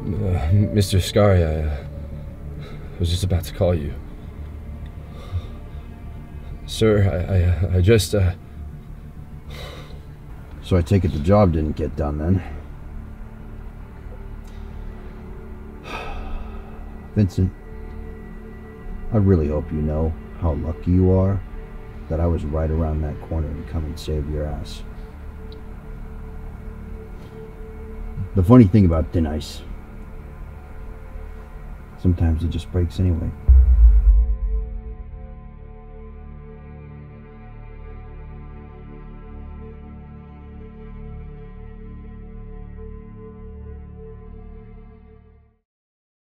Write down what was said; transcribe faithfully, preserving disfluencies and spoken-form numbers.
Uh, Mister Scary, I uh, was just about to call you. Sir, I, I, I just, uh... So I take it the job didn't get done then. Vincent, I really hope you know how lucky you are that I was right around that corner and come and save your ass. The funny thing about thin ice, sometimes it just breaks anyway.